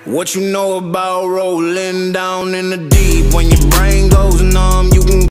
What you know about rolling down in the deep? When your brain goes numb, you can